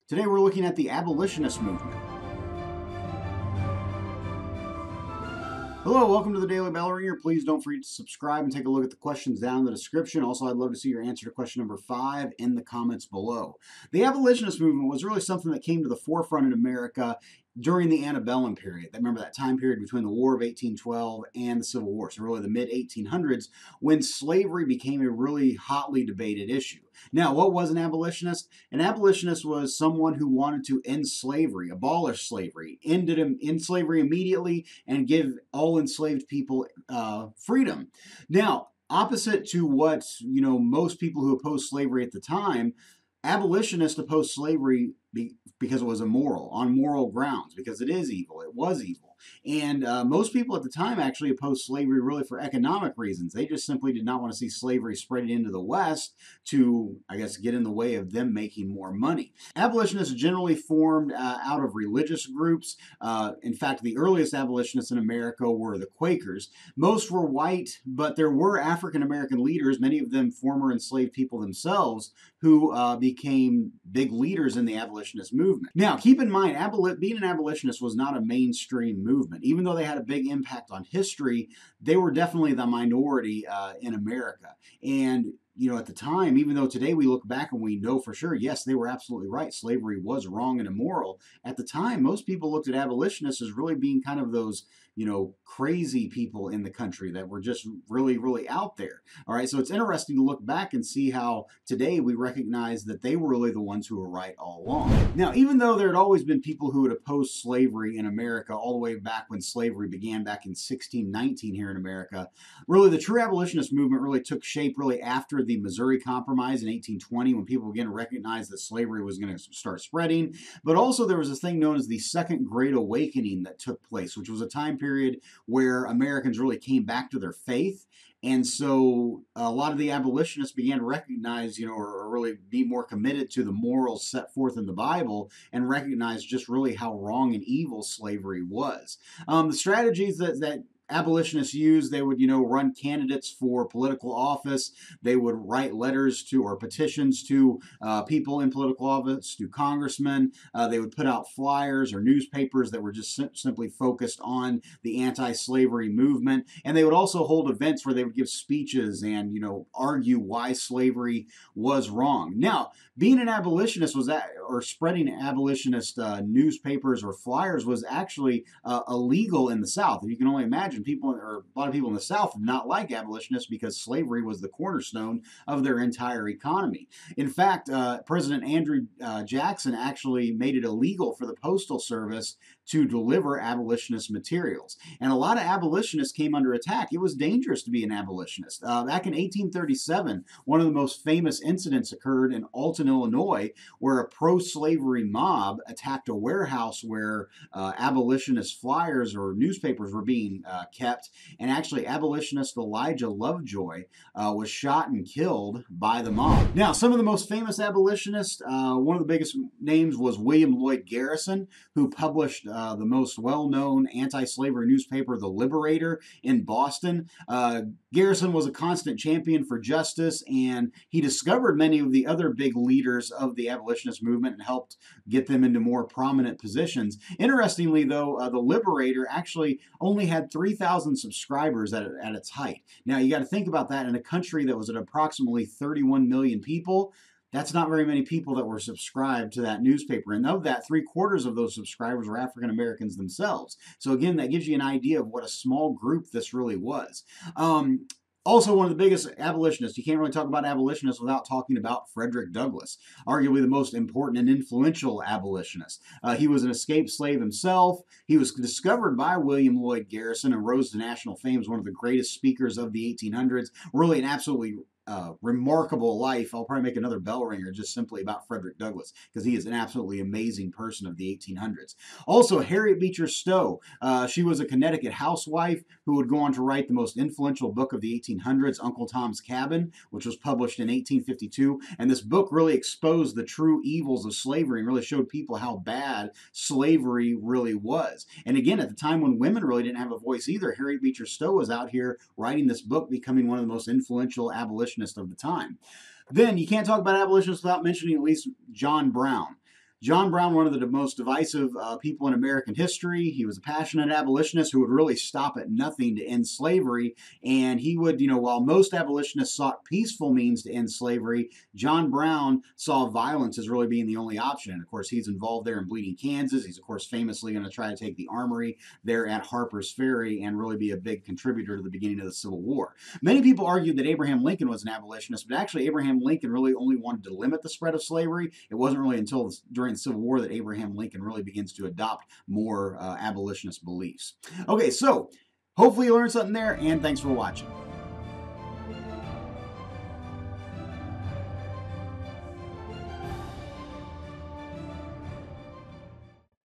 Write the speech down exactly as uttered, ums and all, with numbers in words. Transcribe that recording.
Today we're looking at the Abolitionist Movement. Hello, welcome to the Daily Bellringer. Please don't forget to subscribe and take a look at the questions down in the description. Also, I'd love to see your answer to question number five in the comments below. The Abolitionist Movement was really something that came to the forefront in America during the antebellum period. Remember that time period between the War of eighteen twelve and the Civil War, so really the mid eighteen hundreds, when slavery became a really hotly debated issue. Now, what was an abolitionist? An abolitionist was someone who wanted to end slavery, abolish slavery, end, it, end slavery immediately, and give all enslaved people uh, freedom. Now, opposite to what you know most people who opposed slavery at the time, abolitionists opposed slavery because it was immoral, on moral grounds, because it is evil. It was evil. And uh, most people at the time actually opposed slavery really for economic reasons. They just simply did not want to see slavery spread into the West to, I guess, get in the way of them making more money. Abolitionists generally formed uh, out of religious groups. Uh, in fact, the earliest abolitionists in America were the Quakers. Most were white, but there were African-American leaders, many of them former enslaved people themselves, who uh, became big leaders in the abolitionist movement. Now, keep in mind, aboli- being an abolitionist was not a mainstream movement. Even though they had a big impact on history, they were definitely the minority uh, in America. And you know, at the time, even though today we look back and we know for sure, yes, they were absolutely right. Slavery was wrong and immoral. At the time, most people looked at abolitionists as really being kind of those, you know, crazy people in the country that were just really, really out there. All right, so it's interesting to look back and see how today we recognize that they were really the ones who were right all along. Now, even though there had always been people who had opposed slavery in America all the way back when slavery began back in sixteen nineteen here in America, really the true abolitionist movement really took shape really after the Missouri Compromise in eighteen twenty, when people began to recognize that slavery was going to start spreading. But also there was this thing known as the Second Great Awakening that took place, which was a time period where Americans really came back to their faith. And so a lot of the abolitionists began to recognize, you know, or, or really be more committed to the morals set forth in the Bible and recognize just really how wrong and evil slavery was. Um, the strategies that, that abolitionists used, they would, you know, run candidates for political office. They would write letters to or petitions to uh, people in political office, to congressmen. Uh, they would put out flyers or newspapers that were just sim- simply focused on the anti-slavery movement. And they would also hold events where they would give speeches and, you know, argue why slavery was wrong. Now, being an abolitionist was that, or spreading abolitionist uh, newspapers or flyers was actually uh, illegal in the South. If you can only imagine, people, or a lot of people in the South did not like abolitionists because slavery was the cornerstone of their entire economy. In fact, uh, President Andrew uh, Jackson actually made it illegal for the Postal Service to deliver abolitionist materials. And a lot of abolitionists came under attack. It was dangerous to be an abolitionist. Uh, back in eighteen thirty-seven, one of the most famous incidents occurred in Alton, Illinois, where a pro-slavery mob attacked a warehouse where uh, abolitionist flyers or newspapers were being uh, kept, and actually abolitionist Elijah Lovejoy uh, was shot and killed by the mob. Now, some of the most famous abolitionists, uh, one of the biggest names was William Lloyd Garrison, who published uh, the most well-known anti-slavery newspaper, The Liberator, in Boston. Uh, Garrison was a constant champion for justice, and he discovered many of the other big leaders of the abolitionist movement and helped get them into more prominent positions. Interestingly, though, uh, The Liberator actually only had three thousand subscribers at, at its height. Now, you got to think about that in a country that was at approximately thirty-one million people. That's not very many people that were subscribed to that newspaper. And of that, three quarters of those subscribers were African Americans themselves. So again, that gives you an idea of what a small group this really was. Um, Also, one of the biggest abolitionists, you can't really talk about abolitionists without talking about Frederick Douglass, arguably the most important and influential abolitionist. Uh, he was an escaped slave himself. He was discovered by William Lloyd Garrison and rose to national fame as one of the greatest speakers of the eighteen hundreds. Really an absolutely Uh, remarkable life. I'll probably make another Bellringer just simply about Frederick Douglass because he is an absolutely amazing person of the eighteen hundreds. Also, Harriet Beecher Stowe. Uh, she was a Connecticut housewife who would go on to write the most influential book of the eighteen hundreds, Uncle Tom's Cabin, which was published in eighteen fifty-two. And this book really exposed the true evils of slavery and really showed people how bad slavery really was. And again, at the time when women really didn't have a voice either, Harriet Beecher Stowe was out here writing this book, becoming one of the most influential abolitionists of the time. Then you can't talk about abolitionists without mentioning at least John Brown. John Brown, one of the most divisive uh, people in American history. He was a passionate abolitionist who would really stop at nothing to end slavery. And he would, you know, while most abolitionists sought peaceful means to end slavery, John Brown saw violence as really being the only option. And of course, he's involved there in Bleeding Kansas. He's, of course, famously going to try to take the armory there at Harper's Ferry and really be a big contributor to the beginning of the Civil War. Many people argued that Abraham Lincoln was an abolitionist, but actually Abraham Lincoln really only wanted to limit the spread of slavery. It wasn't really until during the Civil War that Abraham Lincoln really begins to adopt more uh, abolitionist beliefs. Okay, so hopefully you learned something there, and thanks for watching.